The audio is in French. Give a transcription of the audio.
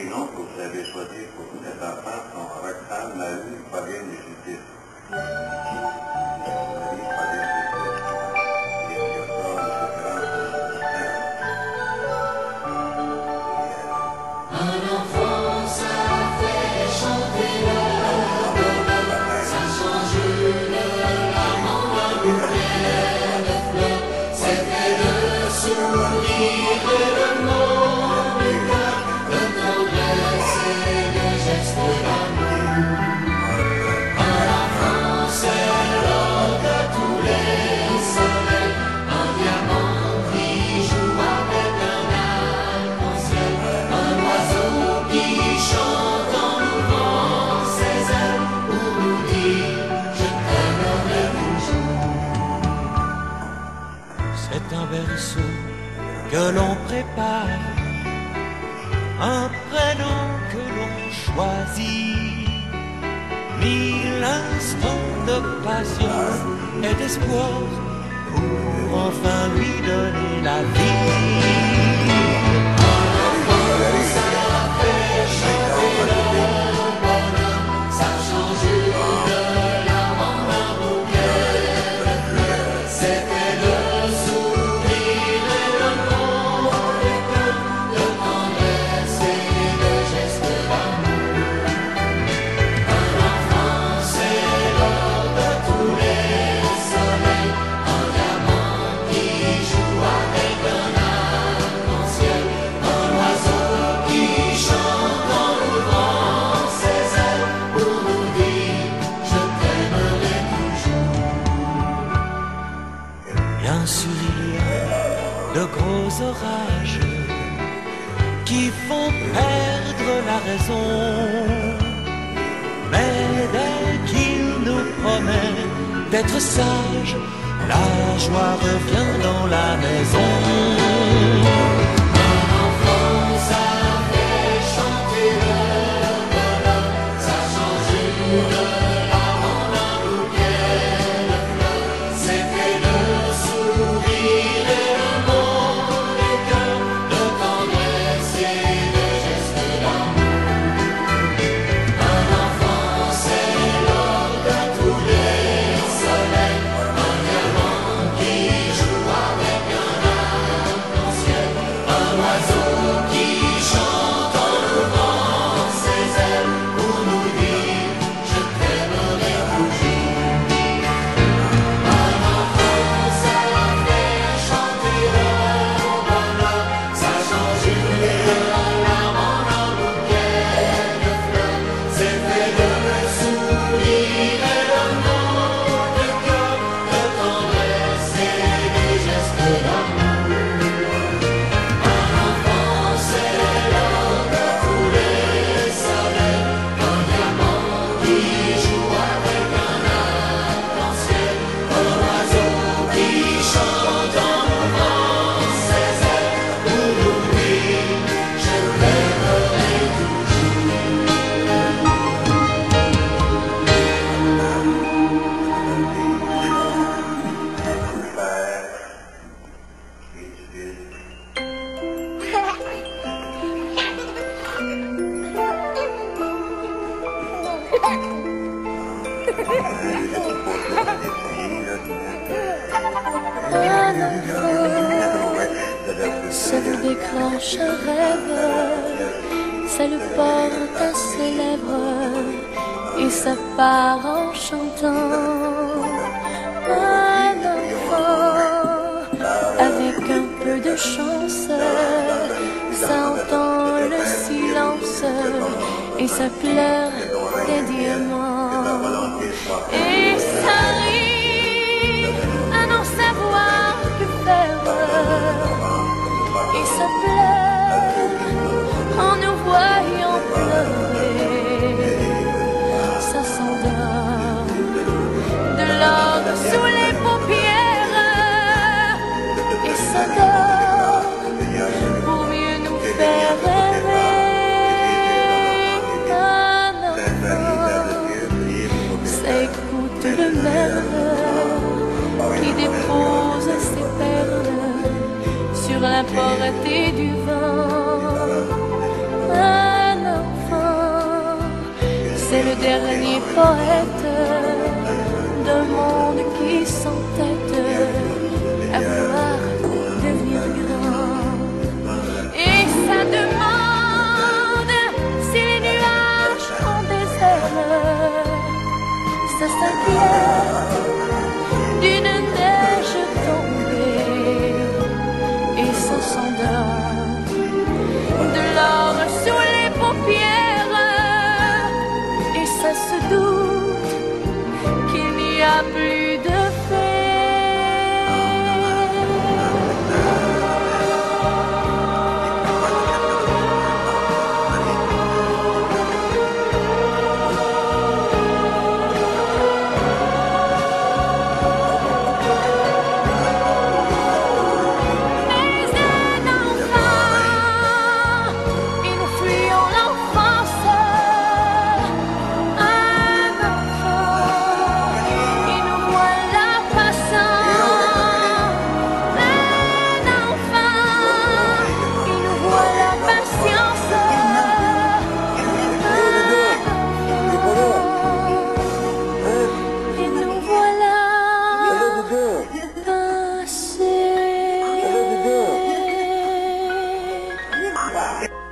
prénoms que vous avez choisis pour cet enfant sont Roxane, Marie, Pauline et Judith. Marie, Pauline et Judith. Et il y a pas une référence à notre frère. Un enfant, ça fait chanter le bonheur, ça change une larme en un bouquet de fleurs, c'était le sourire et le mot du cœur, de tendresse et de gestes d'amour. Un enfant, c'est l'or de tous les soleils, un diamant qui joue avec un arc-en-ciel, un oiseau qui chante en ouvrant ses ailes pour nous dire je t'aimerai toujours. C'est un berceau que l'on prépare, un prénom que l'on choisit, 1000 instants de patience et d'espoir pour enfin lui donner la vie. Ça fait chanter le bonheur, ça change une larme en un bouquet de fleurs, c'était le sourire et le mot du cœur, de tendresse et de gestes d'amour. Un enfant, c'est l'or de tous les soleils, un diamant qui joue avec un arc-en-ciel, un oiseau qui chante en ouvrant ses ailes pour nous dire je t'aimerai toujours. Bien sûr il y a de gros orages qui font perdre la raison, mais dès qu'il nous promet d'être sages, la joie revient dans la maison. Un enfant, ça fait chanter le bonheur, ça change une larme en un bouquet de fleurs, c'était le sourire et le mot du cœur, de tendresse et de gestes d'amour. Un enfant, c'est l'or de tous les soleils, un diamant qui joue avec un arc-en-ciel, un oiseau qui chante en ouvrant ses ailes pour nous dire je t'aimerai toujours. Un enfant, ça fait chanter le bonheur, ça change une larme en un bouquet de fleurs, c'était le sourire et le mot du cœur, de tendresse et de gestes d'amour. Un enfant, c'est l'or de tous les soleils, un diamant qui joue avec un arc-en-ciel, un oiseau qui chante en ouvrant ses ailes pour nous dire je t'aimerai Père et du Fils. Ça vous déclenche un rêve, ça le porte à ses lèvres et ça part en chantant. Un enfant avec un peu de chance, ça entend le silence et ça pleure des diamants et ça rit à n'en savoir que faire. Et ça pleure en nous voyant pleurer. Ça s'endort de l'or sous les paupières. Et ça dort pour mieux nous faire rêver. Un enfant, ça écoute le merle qui dépose ses perles sur la portée du vent. Un poète d'un monde qui s'entête à vouloir devenir grand. Et ça demande si les nuages ont des ailes, ça s'inquiète d'une neige tombée et ça s'endort de l'or sous les paupières et ça se doute qu'il n'y a plus de Wow.